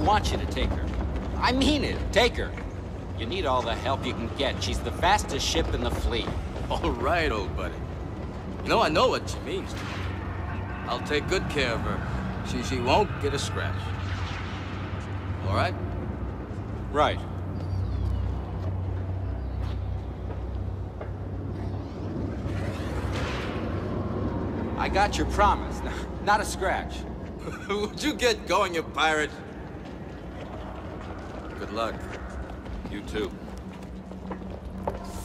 want you to take her. I mean it, take her. You need all the help you can get. She's the fastest ship in the fleet. All right, old buddy. You know, I know what she means to me. I'll take good care of her. She won't get a scratch. All right? Right. I got your promise. Not a scratch. Would you get going, you pirate? Good luck. You too.